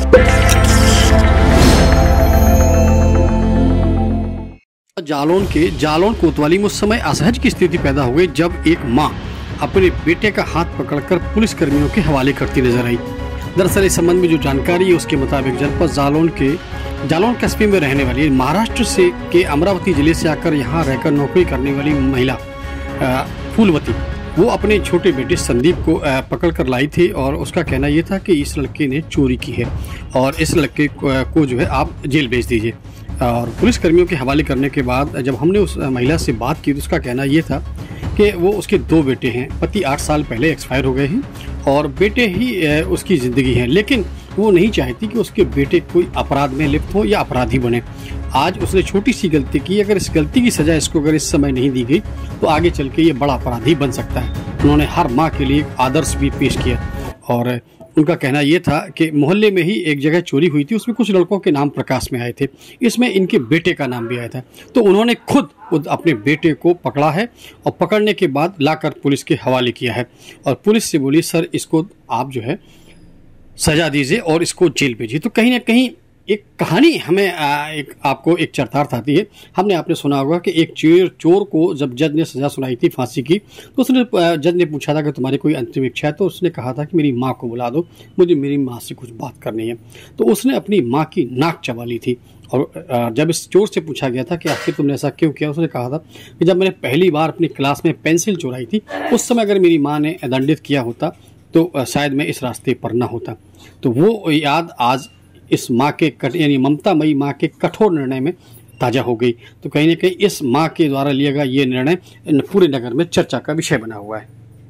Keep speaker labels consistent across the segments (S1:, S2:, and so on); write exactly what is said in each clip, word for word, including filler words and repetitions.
S1: जालौन के जालौन कोतवाली में उस समय असहज की स्थिति पैदा हो गई जब एक मां अपने बेटे का हाथ पकड़कर पुलिस कर्मियों के हवाले करती नजर आई। दरअसल इस संबंध में जो जानकारी है उसके मुताबिक जनपद जालौन के जालौन कस्बे में रहने वाली महाराष्ट्र से के अमरावती जिले से आकर यहाँ रहकर नौकरी करने वाली महिला फूलवती वो अपने छोटे बेटे संदीप को पकड़ कर लाई थी और उसका कहना ये था कि इस लड़के ने चोरी की है और इस लड़के को जो है आप जेल भेज दीजिए। और पुलिस कर्मियों के हवाले करने के बाद जब हमने उस महिला से बात की तो उसका कहना ये था कि वो उसके दो बेटे हैं, पति आठ साल पहले एक्सपायर हो गए हैं और बेटे ही उसकी ज़िंदगी है, लेकिन वो नहीं चाहती कि उसके बेटे कोई अपराध में लिप्त हो या अपराधी बने। आज उसने छोटी सी गलती की, अगर इस गलती की सज़ा इसको अगर इस समय नहीं दी गई तो आगे चल के ये बड़ा अपराधी बन सकता है। उन्होंने हर माँ के लिए आदर्श भी पेश किया और उनका कहना यह था कि मोहल्ले में ही एक जगह चोरी हुई थी, उसमें कुछ लड़कों के नाम प्रकाश में आए थे, इसमें इनके बेटे का नाम भी आया था। तो उन्होंने खुद अपने बेटे को पकड़ा है और पकड़ने के बाद लाकर पुलिस के हवाले किया है और पुलिस से बोली सर इसको आप जो है सजा दीजिए और इसको जेल भेजिए। तो कहीं ना कहीं एक कहानी हमें एक आपको एक चरितार्थ आती है। हमने आपने सुना होगा कि एक चोर चोर को जब जज ने सजा सुनाई थी फांसी की तो उसने जज ने पूछा था कि तुम्हारी कोई अंतिम इच्छा है, तो उसने कहा था कि मेरी माँ को बुला दो, मुझे मेरी माँ से कुछ बात करनी है। तो उसने अपनी माँ की नाक चबा ली थी और जब इस चोर से पूछा गया था कि आखिर तुमने ऐसा क्यों किया, उसने कहा था कि जब मैंने पहली बार अपनी क्लास में पेंसिल चुराई थी उस समय अगर मेरी माँ ने दंडित किया होता तो शायद मैं इस रास्ते पर ना होता। तो वो याद आज इस माँ के कट यानी ममता मई माँ के कठोर निर्णय में ताज़ा हो गई। तो कहीं ना कहीं इस माँ के द्वारा लिया गया ये निर्णय पूरे नगर में चर्चा का विषय बना हुआ है।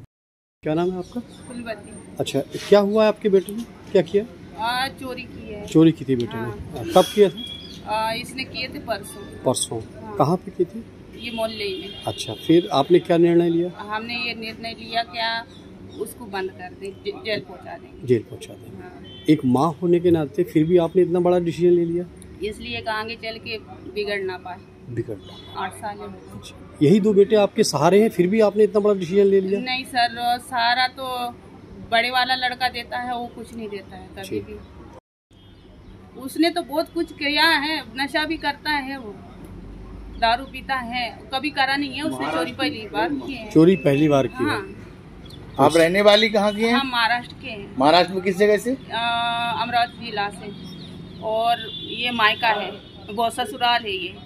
S1: क्या नाम है आपका? फूलवती। अच्छा, क्या हुआ है आपके बेटे ने, क्या किया?
S2: आ, चोरी की है।
S1: चोरी की थी बेटे
S2: हाँ।
S1: ने, कब किया था?
S2: आ, इसने किए थे परसों।
S1: परसों?
S2: हाँ।
S1: कहाँ पे की थी?
S2: ये मोहल्ले में।
S1: अच्छा, फिर आपने क्या निर्णय लिया?
S2: हमने ये निर्णय लिया क्या उसको बंद कर दे, जेल पहुंचा दें।
S1: जेल पहुंचा दें। हाँ। एक माँ होने के नाते फिर भी आपने इतना बड़ा डिसीजन ले लिया?
S2: इसलिए आगे चल के बिगड़ ना पाए।
S1: बिगड़
S2: आठ साल है।
S1: यही दो बेटे आपके सहारे हैं, फिर भी आपने इतना बड़ा डिसीजन ले लिया?
S2: नहीं सर, सहारा तो बड़े वाला लड़का देता है, वो कुछ नहीं देता है कभी भी। उसने तो बहुत कुछ किया है, नशा भी करता है, वो दारू पीता है, कभी करा नहीं है उसने, चोरी पहली बार की है।
S1: चोरी पहली बार की है।
S3: आप रहने वाली कहाँ की हैं?
S2: हम महाराष्ट्र के हैं।
S3: महाराष्ट्र में किस जगह से?
S2: अमरावती जिला से, और ये मायका है, वो ससुराल है ये।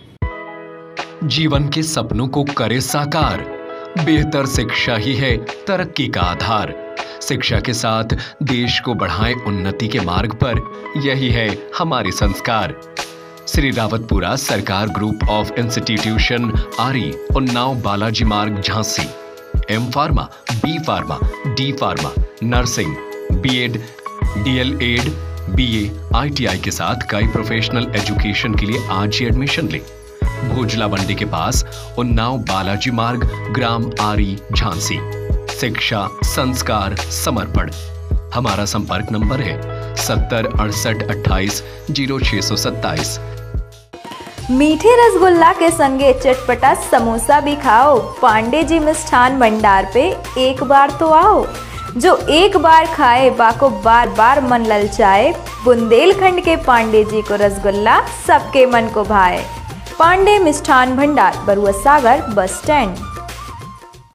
S4: जीवन के सपनों को करे साकार, बेहतर शिक्षा ही है तरक्की का आधार। शिक्षा के साथ देश को बढ़ाएं उन्नति के मार्ग पर, यही है हमारे संस्कार। श्री रावतपुरा सरकार ग्रुप ऑफ इंस्टीट्यूशन आरी, उन्नाव बालाजी मार्ग, Jhansi. M pharma, B pharma, D pharma, nursing, BEd, DElEd, BA, ITI के साथ कई प्रोफेशनल एजुकेशन के लिए आज ही एडमिशन लें। भोजला मंडी के पास, उन्नाव बालाजी मार्ग, ग्राम आरी, झांसी। शिक्षा, संस्कार, समर्पण। हमारा संपर्क नंबर है सत्तर अड़सठ अट्ठाईस जीरो छह सौ सत्ताईस।
S5: मीठे रसगुल्ला के संगे चटपटा समोसा भी खाओ। पांडे जी मिष्ठान भंडार पे एक बार तो आओ। जो एक बार खाए बाको बार बार मन ललचाए। बुंदेलखंड के पांडे जी को रसगुल्ला सबके मन को भाए। पांडे मिष्ठान भंडार, बरुआ सागर बस स्टैंड।